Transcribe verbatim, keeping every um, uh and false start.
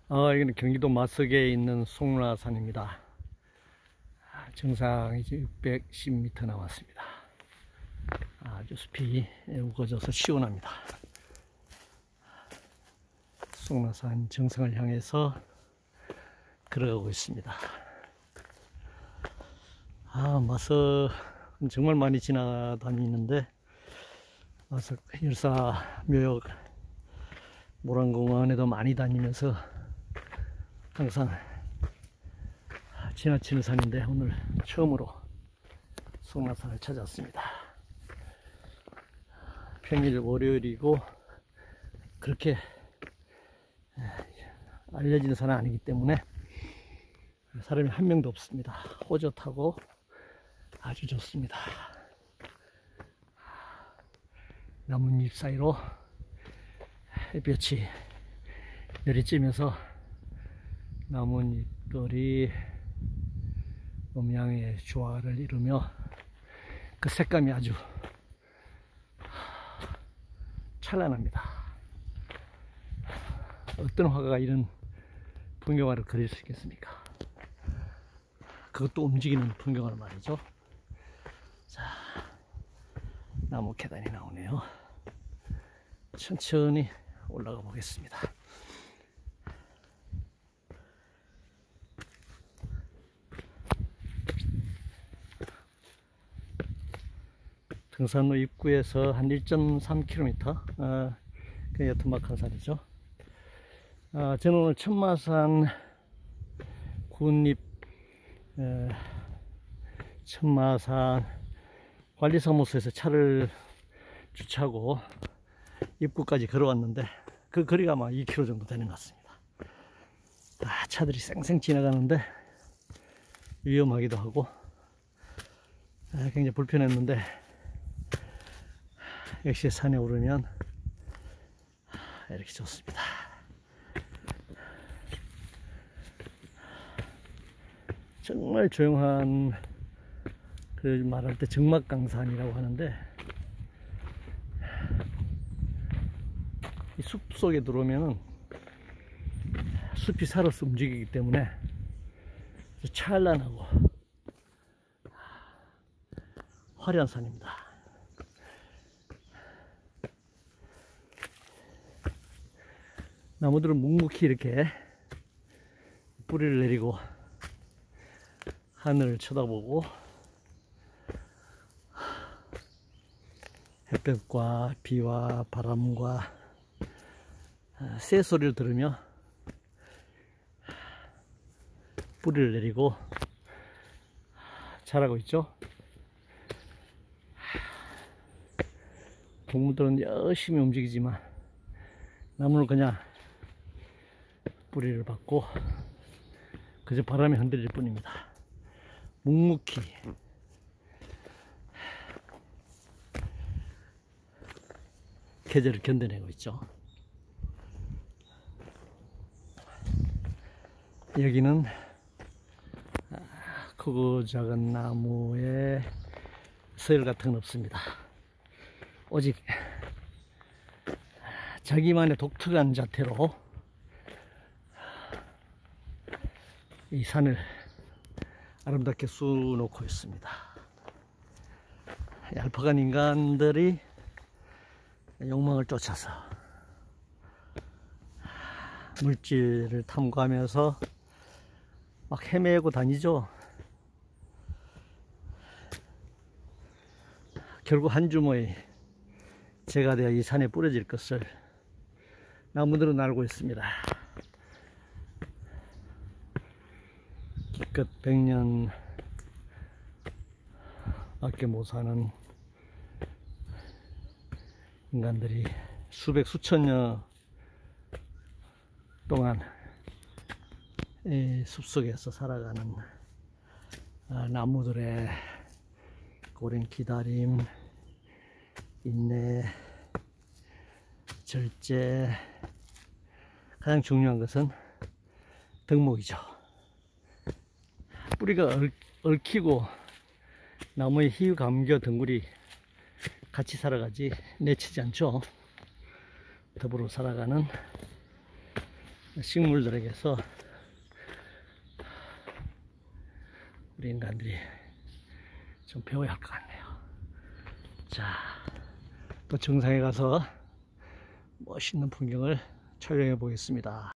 어, 여기는 경기도 마석에 있는 송라산입니다. 정상 이제 육백십 미터 남았습니다. 아주 숲이 우거져서 시원합니다. 송라산 정상을 향해서 걸어가고 있습니다. 아, 마석은 정말 많이 지나다니는데, 마석 열사 묘역 모란공원에도 많이 다니면서 항상 지나치는 산인데, 오늘 처음으로 송라산을 찾았습니다. 평일 월요일이고 그렇게 알려진 산은 아니기 때문에 사람이 한 명도 없습니다. 호젓하고 아주 좋습니다. 나뭇잎 사이로 햇볕이 내리쬐면서 나뭇잎들이 음양의 조화를 이루며 그 색감이 아주 찬란합니다. 어떤 화가가 이런 풍경화를 그릴 수 있겠습니까? 그것도 움직이는 풍경화를 말이죠. 자, 나무 계단이 나오네요. 천천히 올라가 보겠습니다. 등산로 입구에서 한 일 점 삼 킬로미터, 어, 굉장히 험악한 산이죠. 어, 저는 오늘 천마산 군립 에, 천마산 관리사무소에서 차를 주차하고 입구까지 걸어왔는데, 그 거리가 아마 이 킬로미터 정도 되는 것 같습니다. 아, 차들이 쌩쌩 지나가는데 위험하기도 하고 아, 굉장히 불편했는데, 역시 산에 오르면 이렇게 좋습니다. 정말 조용한, 그 말할 때 정막강산이라고 하는데, 이 숲 속에 들어오면은 숲이 살아서 움직이기 때문에 찬란하고 화려한 산입니다. 나무들은 묵묵히 이렇게 뿌리를 내리고 하늘을 쳐다보고 햇볕과 비와 바람과 새 소리를 들으며 뿌리를 내리고 자라고 있죠. 동물들은 열심히 움직이지만 나무는 그냥 뿌리를 받고 그저 바람에 흔들릴 뿐입니다. 묵묵히 계절을 견뎌내고 있죠. 여기는 크고 작은 나무에 서열 같은 건 없습니다. 오직 자기만의 독특한 자태로 이 산을 아름답게 수놓고 있습니다. 얄팍한 인간들이 욕망을 쫓아서 물질을 탐구하면서 막 헤매고 다니죠. 결국 한 주머니 재가 되어 이 산에 뿌려질 것을 나무들은 알고 있습니다. 기껏 백 년 밖에 못 사는 인간들이 수백 수천 년 동안 이 숲속에서 살아가는 나무들의 오랜 기다림, 인내, 절제, 가장 중요한 것은 덕목이죠. 뿌리가 얽, 얽히고 나무의 희유 감겨 덩굴이 같이 살아가지 내치지 않죠. 더불어 살아가는 식물들에게서 우리 인간들이 좀 배워야 할 것 같네요. 자, 또 정상에 가서 멋있는 풍경을 촬영해 보겠습니다.